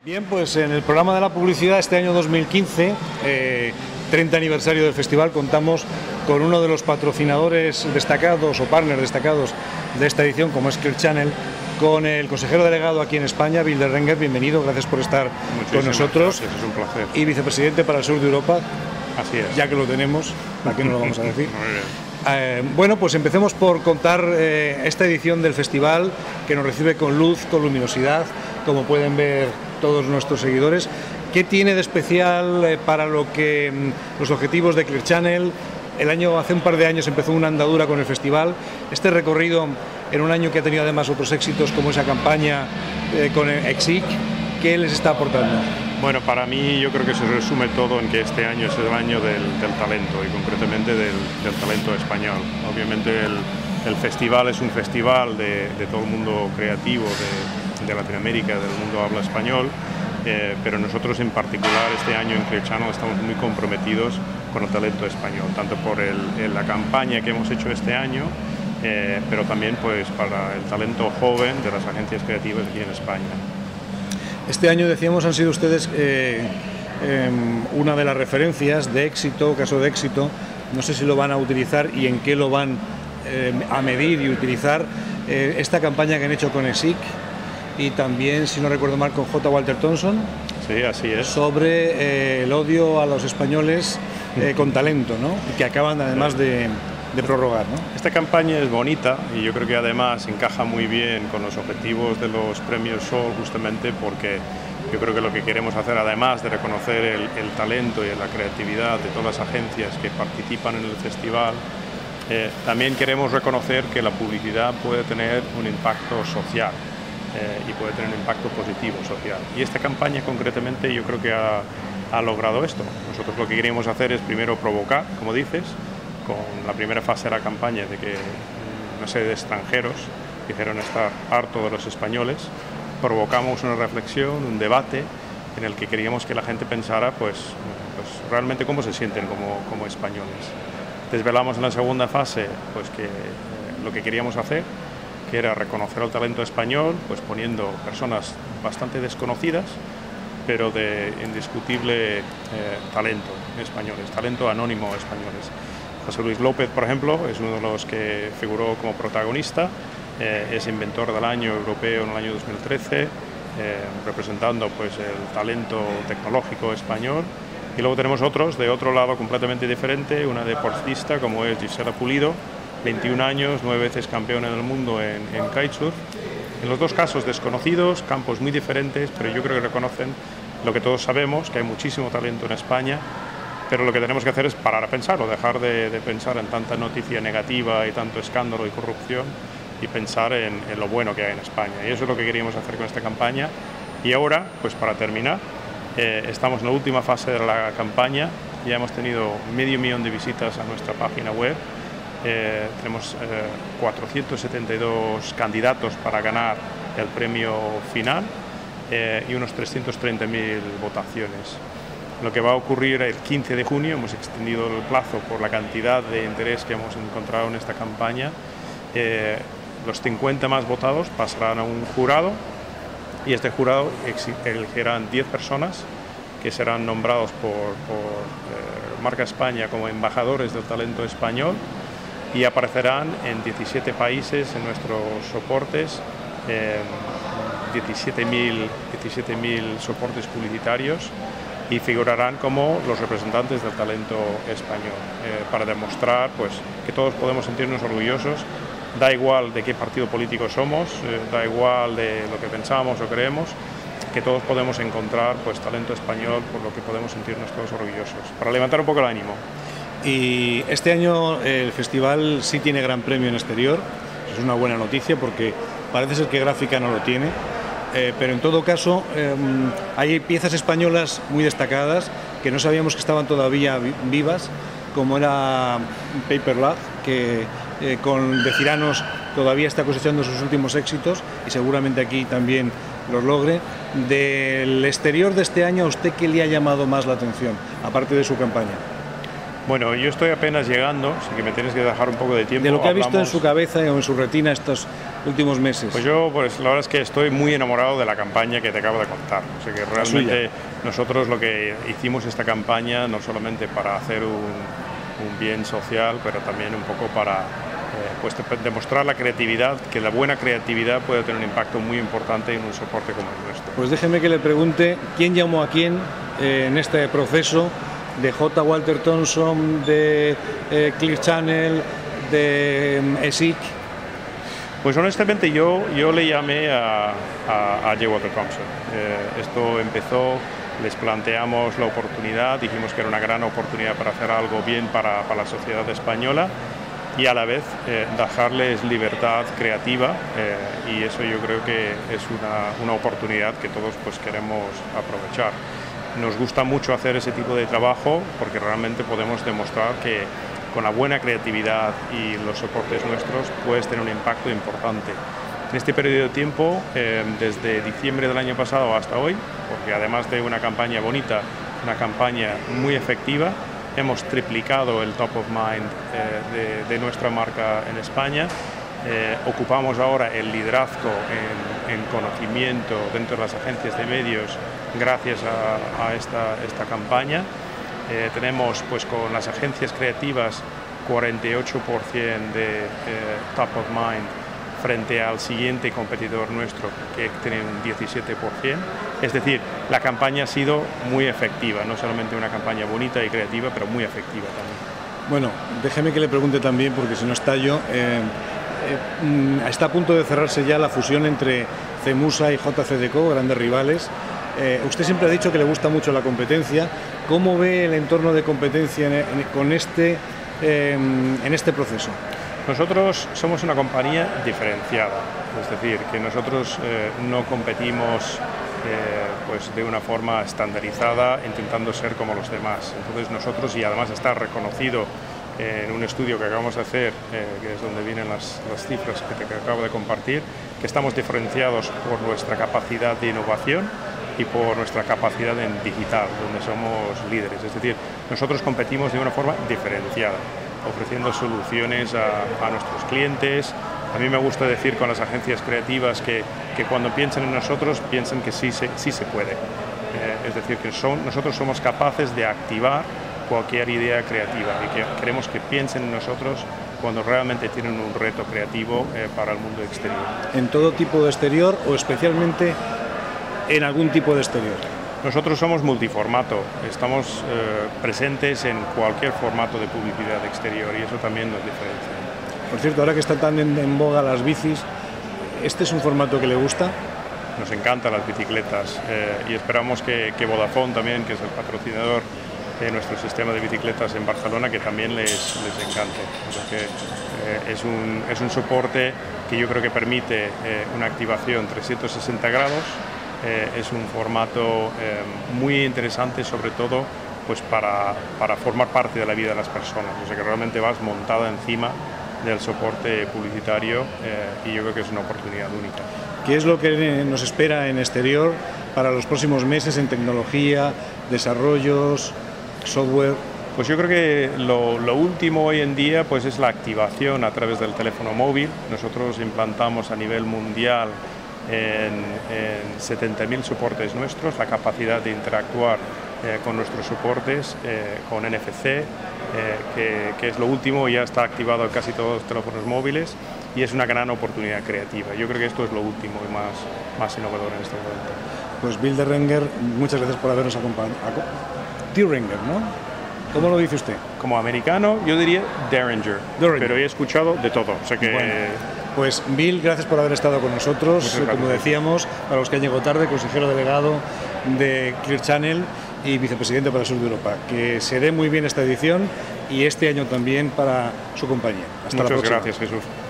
Bien, pues en el programa de la publicidad este año 2015, 30 aniversario del festival, contamos con uno de los patrocinadores destacados o partners destacados de esta edición, como es Clear Channel, con el consejero delegado aquí en España, Wilder Renger. Bienvenido, gracias por estar con nosotros. Gracias, es un placer. Y vicepresidente para el sur de Europa. Así es. Ya que lo tenemos, ¿para qué no lo vamos a decir? Muy bien. Bueno, pues empecemos por contar esta edición del festival, que nos recibe con luz, con luminosidad, como pueden ver todos nuestros seguidores. ¿Qué tiene de especial para lo que los objetivos de Clear Channel? Hace un par de años empezó una andadura con el festival. Este recorrido en un año que ha tenido además otros éxitos, como esa campaña con EXIC, ¿qué les está aportando? Bueno, para mí yo creo que se resume todo en que este año es el año del talento y concretamente del talento español. Obviamente el festival es un festival de todo el mundo creativo de Latinoamérica, del mundo habla español, pero nosotros en particular este año en Clear Channel estamos muy comprometidos con el talento español, tanto por la campaña que hemos hecho este año, pero también pues para el talento joven de las agencias creativas aquí en España. Este año, decíamos, han sido ustedes una de las referencias de éxito, caso de éxito. No sé si lo van a utilizar y en qué lo van a medir y utilizar. Esta campaña que han hecho con EXIC y también, si no recuerdo mal, con J. Walter Thompson. Sí, así es. Sobre el odio a los españoles con talento, ¿no? Y que acaban además de prorrogar, ¿no? Esta campaña es bonita y yo creo que además encaja muy bien con los objetivos de los premios Sol, justamente porque yo creo que lo que queremos hacer, además de reconocer el talento y la creatividad de todas las agencias que participan en el festival, también queremos reconocer que la publicidad puede tener un impacto social y puede tener un impacto positivo social. Y esta campaña concretamente yo creo que ha logrado esto. Nosotros lo que queríamos hacer es primero provocar, como dices, con la primera fase de la campaña, de que una serie de extranjeros dijeron estar hartos de los españoles. Provocamos una reflexión, un debate en el que queríamos que la gente pensara pues realmente cómo se sienten como españoles. Desvelamos en la segunda fase pues que lo que queríamos hacer, que era reconocer el talento español, pues poniendo personas bastante desconocidas, pero de indiscutible talento españoles, talento anónimo españoles. José Luis López, por ejemplo, es uno de los que figuró como protagonista, es inventor del año europeo en el año 2013, representando pues el talento tecnológico español. Y luego tenemos otros de otro lado completamente diferente, una deportista como es Gisela Pulido, 21 años, 9 veces campeona del mundo en kitesurf. En los dos casos desconocidos, campos muy diferentes, pero yo creo que reconocen lo que todos sabemos, que hay muchísimo talento en España. Pero lo que tenemos que hacer es parar a pensar o dejar de pensar en tanta noticia negativa y tanto escándalo y corrupción y pensar en lo bueno que hay en España. Y eso es lo que queríamos hacer con esta campaña. Y ahora, pues para terminar, estamos en la última fase de la campaña. Ya hemos tenido 500.000 de visitas a nuestra página web. Tenemos 472 candidatos para ganar el premio final y unos 330.000 votaciones. Lo que va a ocurrir el 15 de junio, hemos extendido el plazo por la cantidad de interés que hemos encontrado en esta campaña. Los 50 más votados pasarán a un jurado y este jurado elegirán 10 personas que serán nombrados por Marca España como embajadores del talento español y aparecerán en 17 países en nuestros soportes, 17.000 soportes publicitarios, y figurarán como los representantes del talento español, para demostrar pues, que todos podemos sentirnos orgullosos, da igual de qué partido político somos, da igual de lo que pensamos o creemos, que todos podemos encontrar pues, talento español por lo que podemos sentirnos todos orgullosos, para levantar un poco el ánimo. Y este año el festival sí tiene gran premio en exterior, es una buena noticia porque parece ser que Gráfica no lo tiene. Pero en todo caso hay piezas españolas muy destacadas que no sabíamos que estaban todavía vivas, como era Paper Love, que con De Ciranos todavía está cosechando sus últimos éxitos y seguramente aquí también los logre. Del exterior de este año, ¿a usted qué le ha llamado más la atención, aparte de su campaña? Bueno, yo estoy apenas llegando, así que me tienes que dejar un poco de tiempo. De lo que ha visto en su cabeza o en su retina estos últimos meses. Pues yo, pues la verdad es que estoy muy enamorado de la campaña que te acabo de contar. O sea que realmente nosotros lo que hicimos esta campaña no solamente para hacer un bien social, pero también un poco para pues demostrar la creatividad, que la buena creatividad puede tener un impacto muy importante en un soporte como el nuestro. Pues déjeme que le pregunte quién llamó a quién en este proceso de J. Walter Thompson, de Clear Channel, de ESIC. Pues honestamente yo le llamé a J. Walter Thompson. Esto empezó, les planteamos la oportunidad, dijimos que era una gran oportunidad para hacer algo bien para la sociedad española y a la vez dejarles libertad creativa y eso yo creo que es una oportunidad que todos pues queremos aprovechar. Nos gusta mucho hacer ese tipo de trabajo porque realmente podemos demostrar que con la buena creatividad y los soportes nuestros puedes tener un impacto importante. En este periodo de tiempo, desde diciembre del año pasado hasta hoy, porque además de una campaña bonita, una campaña muy efectiva, hemos triplicado el top of mind de nuestra marca en España. Ocupamos ahora el liderazgo en conocimiento dentro de las agencias de medios gracias a esta campaña. Tenemos pues con las agencias creativas 48% de top of mind frente al siguiente competidor nuestro que tiene un 17%. Es decir, la campaña ha sido muy efectiva, no solamente una campaña bonita y creativa, pero muy efectiva también. Bueno, déjeme que le pregunte también, porque si no estallo, está a punto de cerrarse ya la fusión entre CEMUSA y JCDecaux, grandes rivales. Usted siempre ha dicho que le gusta mucho la competencia. ¿Cómo ve el entorno de competencia en este proceso? Nosotros somos una compañía diferenciada, es decir, que nosotros no competimos pues de una forma estandarizada intentando ser como los demás. Entonces nosotros, y además está reconocido en un estudio que acabamos de hacer, que es donde vienen las cifras que acabo de compartir, que estamos diferenciados por nuestra capacidad de innovación y por nuestra capacidad en digital, donde somos líderes. Es decir, nosotros competimos de una forma diferenciada, ofreciendo soluciones a nuestros clientes. A mí me gusta decir con las agencias creativas que cuando piensen en nosotros, piensen que sí se puede. Es decir, que nosotros somos capaces de activar cualquier idea creativa y que queremos que piensen en nosotros cuando realmente tienen un reto creativo para el mundo exterior. ¿En todo tipo de exterior o especialmente en algún tipo de exterior? Nosotros somos multiformato, estamos presentes en cualquier formato de publicidad exterior y eso también nos diferencia. Por cierto, ahora que están tan en boga las bicis, ¿este es un formato que le gusta? Nos encantan las bicicletas y esperamos que Vodafone también, que es el patrocinador de nuestro sistema de bicicletas en Barcelona, que también les encante. Porque es un soporte que yo creo que permite una activación 360 grados. Es un formato muy interesante, sobre todo pues para formar parte de la vida de las personas. O sea que realmente vas montada encima del soporte publicitario y yo creo que es una oportunidad única. ¿Qué es lo que nos espera en exterior para los próximos meses en tecnología, desarrollos, software? Pues yo creo que lo último hoy en día pues es la activación a través del teléfono móvil. Nosotros implantamos a nivel mundial en 70.000 soportes nuestros la capacidad de interactuar con nuestros soportes, con NFC, que es lo último, ya está activado en casi todos los teléfonos móviles y es una gran oportunidad creativa. Yo creo que esto es lo último y más innovador en este momento. Pues Bill Derringer, muchas gracias por habernos acompañado. Derringer, ¿no? ¿Cómo lo dice usted? Como americano, yo diría Derringer, pero he escuchado de todo. O sea que... Bueno, pues Bill, gracias por haber estado con nosotros. Como decíamos, para los que han llegado tarde, consejero delegado de Clear Channel y vicepresidente para el sur de Europa. Que se dé muy bien esta edición y este año también para su compañía. Hasta la próxima. Muchas gracias, Jesús.